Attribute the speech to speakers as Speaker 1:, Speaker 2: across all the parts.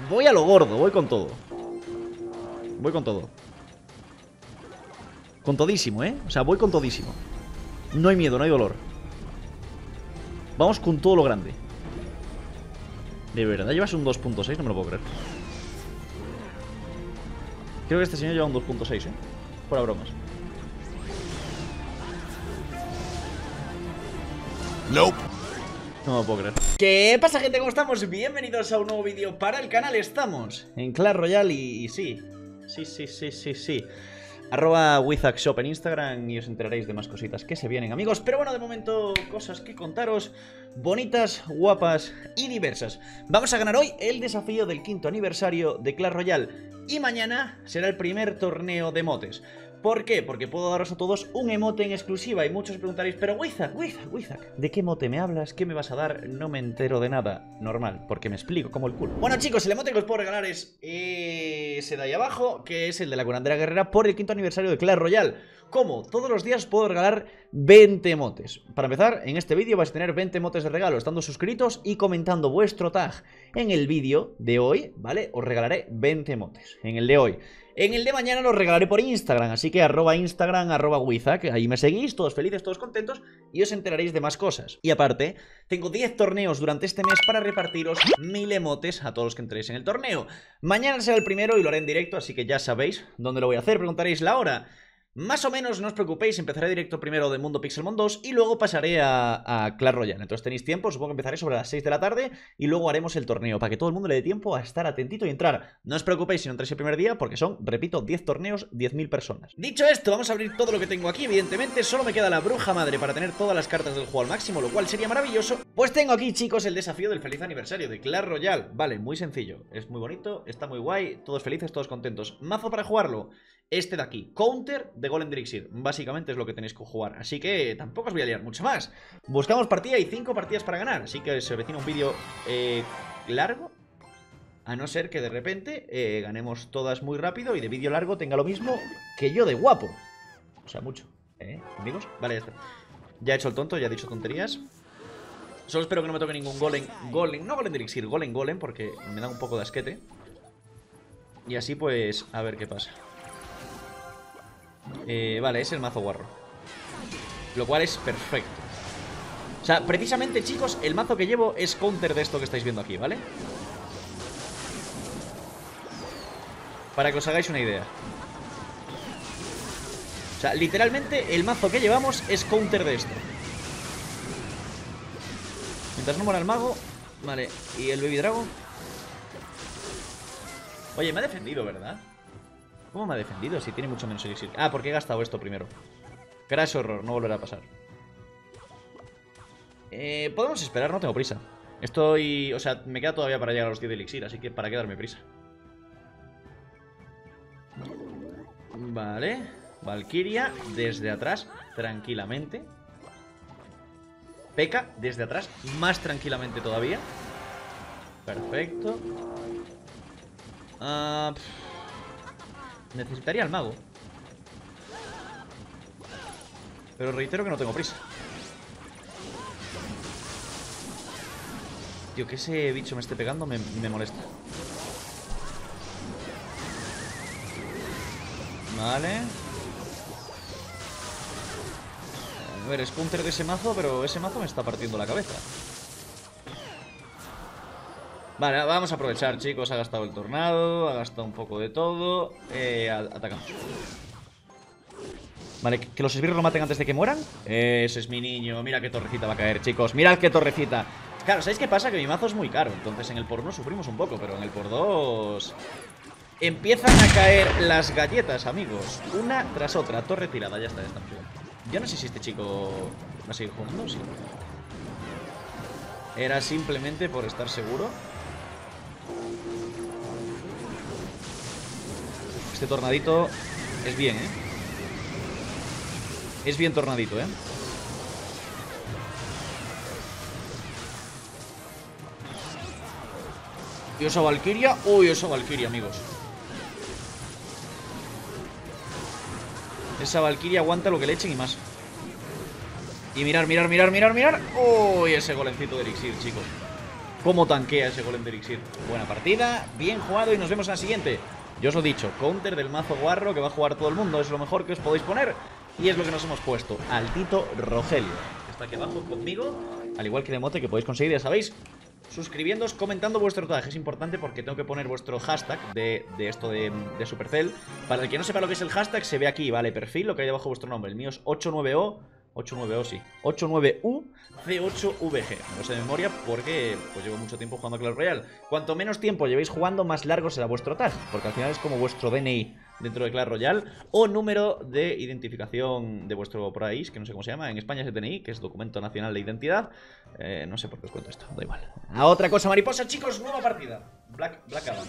Speaker 1: Voy a lo gordo, voy con todo. Voy con todo. Con todísimo, ¿eh? O sea, voy con todísimo. No hay miedo, no hay dolor. Vamos con todo lo grande. De verdad, llevas un 2.6, no me lo puedo creer. Creo que este señor lleva un 2.6, ¿eh? Fuera bromas.
Speaker 2: Nope.
Speaker 1: No me lo puedo creer. ¿Qué pasa, gente? ¿Cómo estamos? Bienvenidos a un nuevo vídeo para el canal. Estamos en Clash Royale y sí. Sí. @WizakShop en Instagram y os enteraréis de más cositas que se vienen, amigos. Pero bueno, de momento, cosas que contaros bonitas, guapas y diversas. Vamos a ganar hoy el desafío del 5º aniversario de Clash Royale. Y mañana será el primer torneo de emotes. ¿Por qué? Porque puedo daros a todos un emote en exclusiva. Y muchos os preguntaréis, pero Wizak, ¿de qué emote me hablas? ¿Qué me vas a dar? No me entero de nada. Normal, porque me explico como el culo. Bueno, chicos, el emote que os puedo regalar es ese de ahí abajo, que es el de la curandera guerrera por el 5º aniversario de Clash Royale. Como todos los días puedo regalar 20 emotes. Para empezar, en este vídeo vais a tener 20 emotes de regalo, estando suscritos y comentando vuestro tag en el vídeo de hoy, ¿vale? Os regalaré 20 emotes en el de hoy. En el de mañana los regalaré por Instagram, así que @Instagram, @Wizak, ahí me seguís, todos felices, todos contentos, y os enteraréis de más cosas. Y aparte, tengo 10 torneos durante este mes para repartiros 1000 emotes a todos los que entréis en el torneo. Mañana será el primero y lo haré en directo, así que ya sabéis dónde lo voy a hacer. Preguntaréis la hora. Más o menos, no os preocupéis, empezaré directo primero de Mundo Pixelmon 2 y luego pasaré a Clash Royale. Entonces tenéis tiempo, supongo que empezaré sobre las 6 de la tarde y luego haremos el torneo, para que todo el mundo le dé tiempo a estar atentito y entrar. No os preocupéis si no entráis el primer día, porque son, repito, 10 torneos, 10.000 personas. Dicho esto, vamos a abrir todo lo que tengo aquí. Evidentemente, solo me queda la bruja madre para tener todas las cartas del juego al máximo, lo cual sería maravilloso. Pues tengo aquí, chicos, el desafío del feliz aniversario de Clash Royale. Vale, muy sencillo, es muy bonito, está muy guay, todos felices, todos contentos. Mazo para jugarlo. Este de aquí, Counter de Golem Elixir. Básicamente es lo que tenéis que jugar. Así que tampoco os voy a liar mucho más. Buscamos partida y 5 partidas para ganar. Así que se avecina un vídeo largo. A no ser que de repente ganemos todas muy rápido y de vídeo largo tenga lo mismo que yo de guapo. O sea, mucho. Amigos? Vale, ya está. Ya he hecho el tonto, ya he dicho tonterías. Solo espero que no me toque ningún Golem. No Golem Elixir, Golem, porque me da un poco de asquete. Y así pues, a ver qué pasa. Vale, es el mazo guarro, lo cual es perfecto. O sea, precisamente, chicos, el mazo que llevo es counter de esto que estáis viendo aquí, ¿vale? Para que os hagáis una idea. O sea, literalmente el mazo que llevamos es counter de esto. Mientras no muera el mago. Vale, y el Baby Dragon. Oye, me ha defendido, ¿verdad? ¿Cómo me ha defendido? Si tiene mucho menos elixir. Ah, porque he gastado esto primero. Crash horror, no volverá a pasar. Podemos esperar, no tengo prisa. Estoy... O sea, me queda todavía para llegar a los 10 de elixir, así que para qué darme prisa. Vale. Valkyria desde atrás, tranquilamente. P.E.K.K.A desde atrás, más tranquilamente todavía. Perfecto. Necesitaría al mago, pero reitero que no tengo prisa. Tío, que ese bicho me esté pegando me molesta. Vale. A ver, es counter de ese mazo, pero ese mazo me está partiendo la cabeza. Vale, vamos a aprovechar, chicos. Ha gastado el tornado, ha gastado un poco de todo. Atacamos. Vale, que los esbirros lo maten antes de que mueran. Ese es mi niño. Mira qué torrecita va a caer, chicos. Mirad qué torrecita. Claro, ¿sabéis qué pasa? Que mi mazo es muy caro. Entonces en el por 1 sufrimos un poco, pero en el por 2 empiezan a caer las galletas, amigos. Una tras otra. Torre tirada, ya está, ya está. Yo no sé si este chico va a seguir jugando, sí. Era simplemente por estar seguro. Este tornadito es bien, es bien tornadito, Y esa Valkyria. Uy, esa Valkyria, amigos. Esa Valkyria aguanta lo que le echen y más. Y mirar. Uy, ese golencito de elixir, chicos. cómo tanquea ese golem de elixir. Buena partida, bien jugado y nos vemos en la siguiente. Yo os lo he dicho, counter del mazo guarro que va a jugar todo el mundo. Es lo mejor que os podéis poner y es lo que nos hemos puesto. Al Tito Rogelio, que está aquí abajo conmigo, al igual que el emote que podéis conseguir, ya sabéis, suscribiéndoos, comentando vuestro tag. Es importante porque tengo que poner vuestro hashtag de esto de Supercell. Para el que no sepa lo que es el hashtag, se ve aquí, ¿vale? Perfil, lo que hay debajo vuestro nombre. El mío es 89O, 89O sí, 89U C8VG. No sé de memoria porque pues llevo mucho tiempo jugando a Clash Royale. Cuanto menos tiempo llevéis jugando, más largo será vuestro tag, porque al final es como vuestro DNI dentro de Clash Royale o número de identificación de vuestro país, que no sé cómo se llama. En España es el DNI, que es Documento Nacional de Identidad. No sé por qué os cuento esto, da igual. A otra cosa, mariposa, chicos, nueva partida. Black Adam.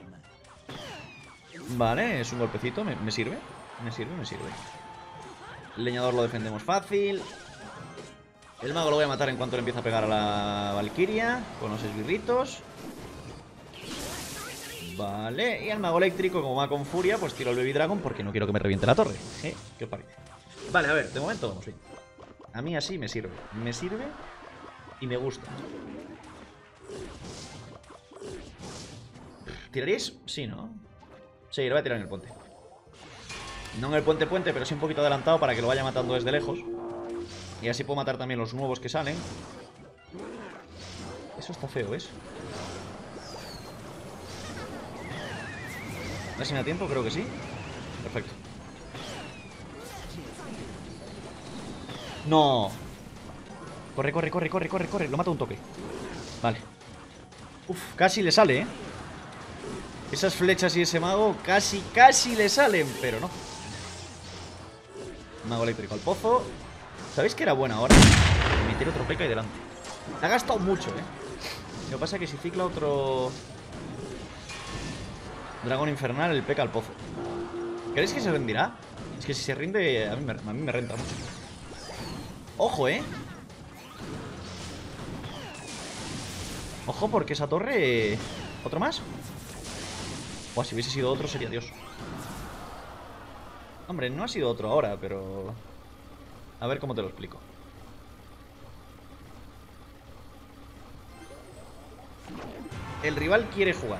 Speaker 1: Vale, es un golpecito, me sirve. Me sirve. El leñador lo defendemos fácil. El mago lo voy a matar en cuanto le empiece a pegar a la Valkyria con los esbirritos. Vale, y al mago eléctrico, como va con furia, pues tiro el Baby Dragon porque no quiero que me reviente la torre. ¿Qué os parece? Vale, a ver, de momento vamos bien. A mí así me sirve. Me sirve y me gusta. ¿Tiraríais? Sí, ¿no? Sí, lo voy a tirar en el puente. No en el puente, pero sí un poquito adelantado para que lo vaya matando desde lejos. Y así puedo matar también los nuevos que salen. Eso está feo, ¿ves? A ver si me da tiempo, creo que sí. Perfecto. ¡No! Corre. Lo mato un toque. Vale. Uf, casi le sale, ¿eh? Esas flechas y ese mago casi le salen, pero no. Mago eléctrico al pozo. ¿Sabéis que era buena ahora? Meter otro P.E.K.K.A. ahí delante. Ha gastado mucho, Lo que pasa es que si cicla otro dragón infernal, el P.E.K.K.A. al pozo. ¿Creéis que se rendirá? Es que si se rinde, a mí me renta mucho. Ojo, Ojo, porque esa torre... ¿Otro más? Buah, si hubiese sido otro sería Dios. Hombre, no ha sido otro ahora, pero... A ver cómo te lo explico. El rival quiere jugar.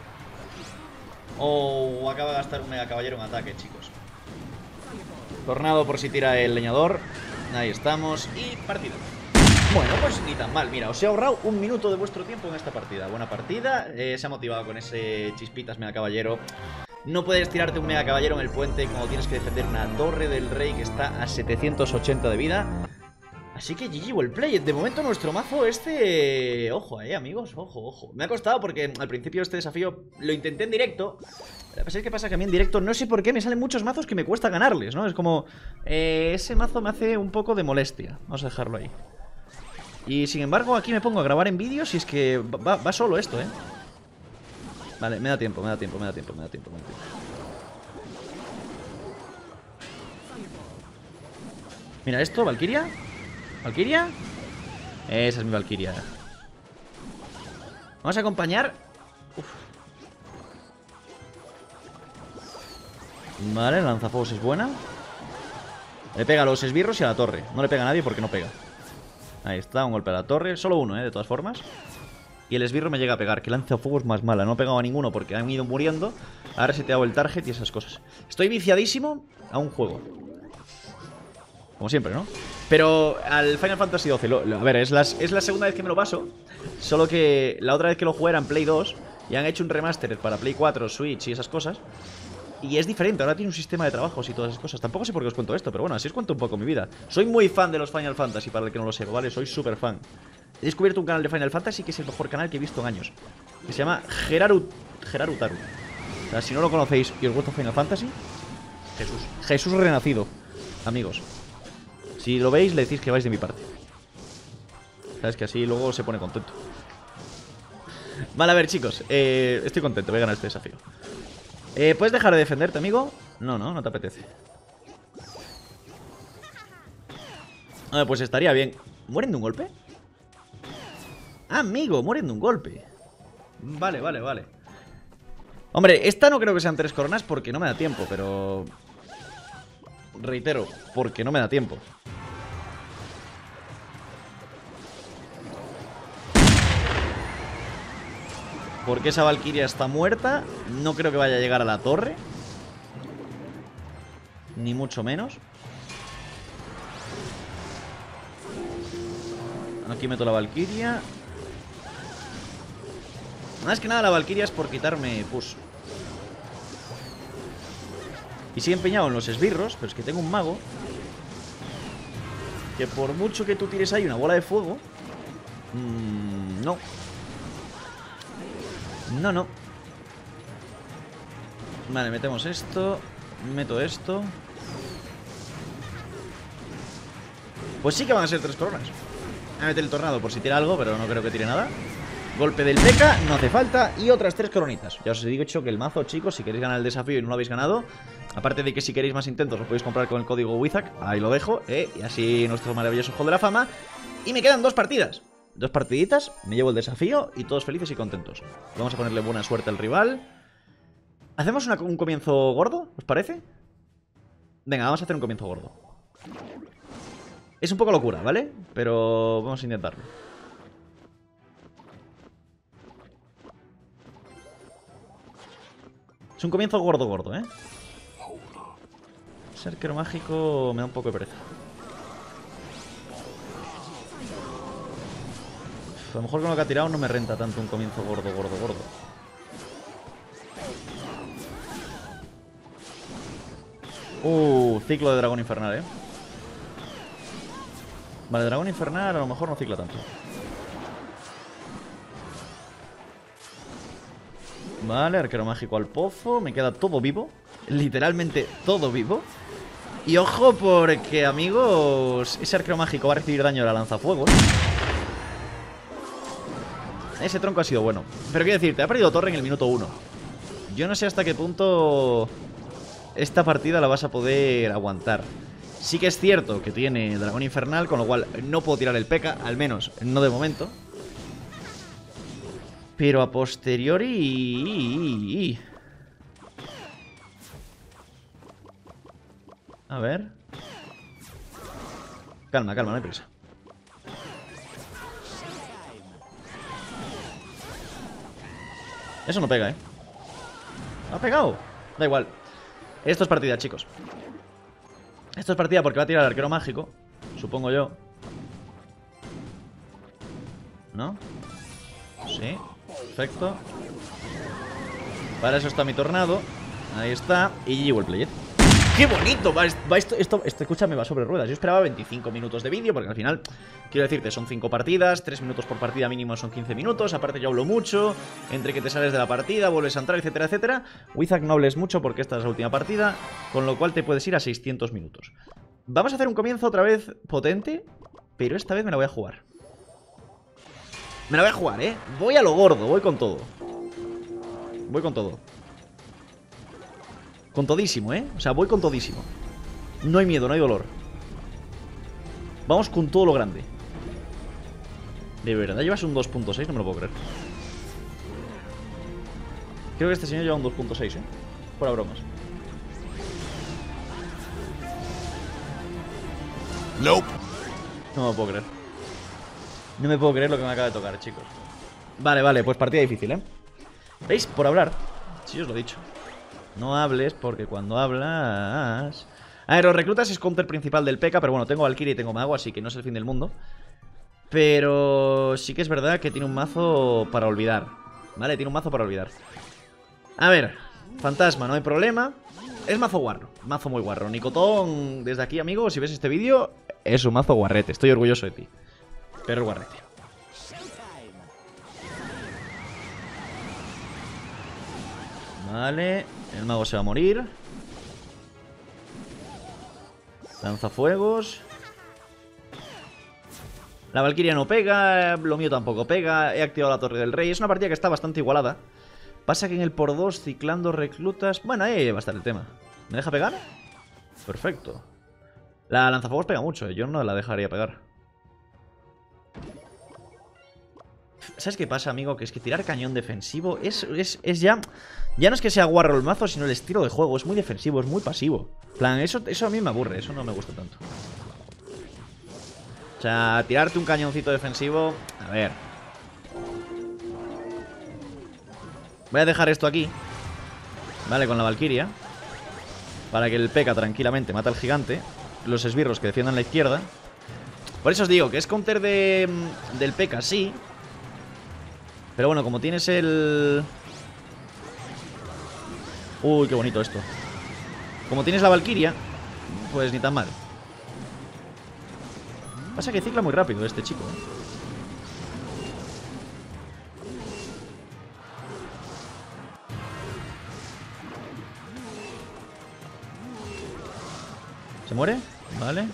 Speaker 1: O acaba de gastar un mega caballero en ataque, chicos. Tornado por si tira el leñador. Ahí estamos. Y partida. Bueno, pues ni tan mal. Mira, os he ahorrado un minuto de vuestro tiempo en esta partida. Buena partida. Se ha motivado con ese chispitas mega caballero. No puedes tirarte un mega caballero en el puente como tienes que defender una torre del rey que está a 780 de vida. Así que GG Wellplay. De momento nuestro mazo Ojo, amigos, ojo. Me ha costado porque al principio este desafío lo intenté en directo. Pero ¿sabéis qué pasa? Que a mí en directo no sé por qué me salen muchos mazos que me cuesta ganarles, ¿no? Es como... ese mazo me hace un poco de molestia. Vamos a dejarlo ahí. Y sin embargo aquí me pongo a grabar en vídeos y es que va solo esto, Vale, me da tiempo. Mira esto, Valkyria. ¿Valkyria? Esa es mi Valkyria. Vamos a acompañar. Uf. Vale, el lanzafuegos es buena. Le pega a los esbirros y a la torre. No le pega a nadie porque no pega. Ahí está, un golpe a la torre. Solo uno, de todas formas. Y el esbirro me llega a pegar. Que lanzafuegos más mala. No he pegado a ninguno porque han ido muriendo. Ahora he reseteado el target y esas cosas. Estoy viciadísimo a un juego. Como siempre, ¿no? Pero al Final Fantasy XII, a ver, es la segunda vez que me lo paso. Solo que la otra vez que lo jugué era en Play 2. Y han hecho un remaster para Play 4, Switch y esas cosas. Y es diferente, ahora tiene un sistema de trabajos y todas esas cosas. Tampoco sé por qué os cuento esto, pero bueno, así os cuento un poco mi vida. Soy muy fan de los Final Fantasy, para el que no lo sepa, ¿vale? Soy súper fan. He descubierto un canal de Final Fantasy que es el mejor canal que he visto en años. Que se llama Gerarutaru. O sea, si no lo conocéis y os gusta Final Fantasy, Jesús renacido, amigos. Si lo veis, le decís que vais de mi parte. Sabes que así luego se pone contento. Vale, a ver, chicos, estoy contento, voy a ganar este desafío. ¿Puedes dejar de defenderte, amigo? No te apetece. Pues estaría bien. ¿Mueren de un golpe? Ah, amigo, mueren de un golpe. Vale. Hombre, esta no creo que sean 3 coronas porque no me da tiempo, pero... Reitero, porque no me da tiempo. Porque esa Valkyria está muerta. No creo que vaya a llegar a la torre. Ni mucho menos. Aquí meto la Valkyria. Más que nada la Valkyria es por quitarme push. Y sigue empeñado en los esbirros. Pero es que tengo un mago que por mucho que tú tires ahí una bola de fuego, no. No. Vale, metemos esto. Meto esto. Pues sí que van a ser 3 coronas. Voy a meter el tornado por si tira algo, pero no creo que tire nada. Golpe del P.E.K.K.A, no hace falta. Y otras 3 coronitas. Ya os he dicho que el mazo, chicos, si queréis ganar el desafío y no lo habéis ganado, aparte de que si queréis más intentos lo podéis comprar con el código WIZAK. Ahí lo dejo, y así nuestro maravilloso Juego de la Fama. Y me quedan 2 partidas. 2 partiditas, me llevo el desafío y todos felices y contentos. Vamos a ponerle buena suerte al rival. ¿Hacemos un comienzo gordo? ¿Os parece? Venga, vamos a hacer un comienzo gordo. Es un poco locura, ¿vale? Pero vamos a intentarlo. Es un comienzo gordo, ¿eh? Ese arquero mágico me da un poco de pereza. A lo mejor con lo que ha tirado no me renta tanto un comienzo gordo. Ciclo de dragón infernal, ¿eh? Vale, dragón infernal a lo mejor no cicla tanto. Vale, arquero mágico al pozo. Me queda todo vivo. Literalmente todo vivo. Y ojo porque, amigos, ese arquero mágico va a recibir daño de la lanzafuegos. Ese tronco ha sido bueno. Pero quiero decirte, ha perdido torre en el minuto 1. Yo no sé hasta qué punto esta partida la vas a poder aguantar. Sí que es cierto que tiene dragón infernal, con lo cual no puedo tirar el P.E.K.K.A, al menos no de momento. Pero a posteriori... A ver... Calma, no hay prisa. Eso no pega, ¿eh? ¿Ha pegado? Da igual. Esto es partida, chicos. Esto es partida porque va a tirar el arquero mágico, supongo yo. ¿No? Sí, perfecto. Para eso está mi tornado. Ahí está. Y GG Wellplayed. ¡Qué bonito! Esto, escúchame, va sobre ruedas. Yo esperaba 25 minutos de vídeo, porque al final, quiero decirte, son 5 partidas, 3 minutos por partida mínimo son 15 minutos. Aparte yo hablo mucho, entre que te sales de la partida, vuelves a entrar, etcétera, etcétera. WIZAK no hables mucho porque esta es la última partida, con lo cual te puedes ir a 600 minutos. Vamos a hacer un comienzo otra vez potente, pero esta vez me la voy a jugar. Me la voy a jugar, ¿eh? Voy a lo gordo, voy con todo. Voy con todo. Con todísimo, ¿eh? O sea, voy con todísimo. No hay miedo, no hay dolor. Vamos con todo lo grande. De verdad, llevas un 2.6, no me lo puedo creer. Creo que este señor lleva un 2.6, ¿eh? Fuera bromas. Nope. No me lo puedo creer. No me puedo creer lo que me acaba de tocar, chicos. Vale, pues partida difícil, ¿eh? ¿Veis? Por hablar. Sí, os lo he dicho. No hables porque cuando hablas... A ver, los reclutas es counter principal del P.E.K.K.A, pero bueno, tengo Valkyrie y tengo Mago, así que no es el fin del mundo. Pero sí que es verdad que tiene un mazo para olvidar. Vale, tiene un mazo para olvidar. A ver, fantasma, no hay problema. Es mazo guarro, mazo muy guarro. Nicotón, desde aquí, amigo, si ves este vídeo, es un mazo guarrete, estoy orgulloso de ti. Pero es guarrete. Vale, el mago se va a morir. Lanzafuegos. La Valkyria no pega, lo mío tampoco pega. He activado la Torre del Rey. Es una partida que está bastante igualada. Pasa que en el por 2 ciclando reclutas... Bueno, ahí va a estar el tema. ¿Me deja pegar? Perfecto. La lanzafuegos pega mucho, yo no la dejaría pegar. ¿Sabes qué pasa, amigo? Que es que tirar cañón defensivo es ya... Ya no es que sea guarro el mazo, sino el estilo de juego. Es muy defensivo, es muy pasivo. En plan, eso a mí me aburre, eso no me gusta tanto. O sea, tirarte un cañoncito defensivo... A ver... Voy a dejar esto aquí, vale, con la Valkyria, para que el P.E.K.K.A. tranquilamente mata al gigante. Los esbirros que defiendan la izquierda. Por eso os digo que es counter del P.E.K.K.A. sí. Pero bueno, como tienes el... Uy, qué bonito esto. Como tienes la Valkyria, pues ni tan mal. Pasa que cicla muy rápido este chico, ¿eh? ¿Se muere? Vale.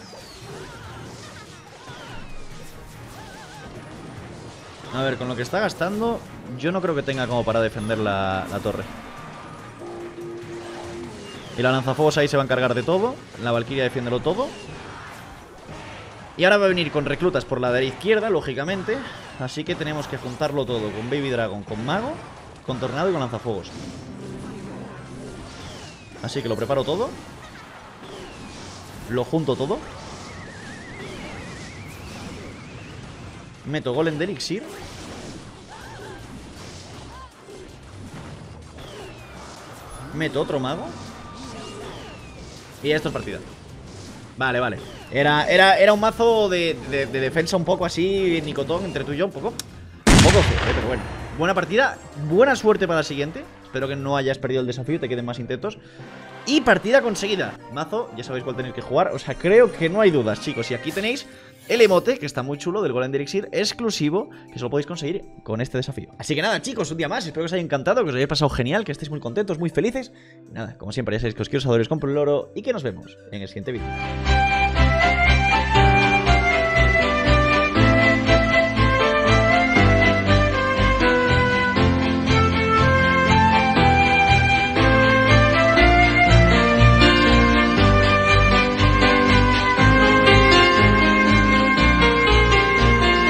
Speaker 1: A ver, con lo que está gastando, yo no creo que tenga como para defender la torre. Y la lanzafuegos ahí se va a encargar de todo. La Valkyria defiéndelo todo. Y ahora va a venir con reclutas por la de la izquierda, lógicamente. Así que tenemos que juntarlo todo con Baby Dragon, con Mago, con Tornado y con lanzafuegos. Así que lo preparo todo. Lo junto todo. Meto Golem de Elixir. Meto otro mago. Y esto es partida. Vale, vale. Era un mazo de defensa un poco así, Nicotón, entre tú y yo, un poco feo, pero bueno. Buena partida, buena suerte para la siguiente. Espero que no hayas perdido el desafío y te queden más intentos. Y partida conseguida. Mazo, ya sabéis cuál tenéis que jugar. O sea, creo que no hay dudas, chicos. Y aquí tenéis el emote, que está muy chulo, del Golem de Elixir, exclusivo, que solo podéis conseguir con este desafío. Así que nada, chicos, un día más. Espero que os haya encantado, que os haya pasado genial, que estéis muy contentos, muy felices. Y nada, como siempre, ya sabéis que os quiero, os adoro, os compro el oro y que nos vemos en el siguiente vídeo.